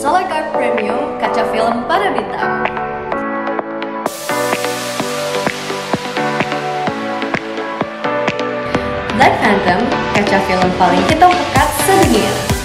Solar Gard Premium, kaca film pada bintang. Black Phantom, kaca film paling hitam pekat sedunia.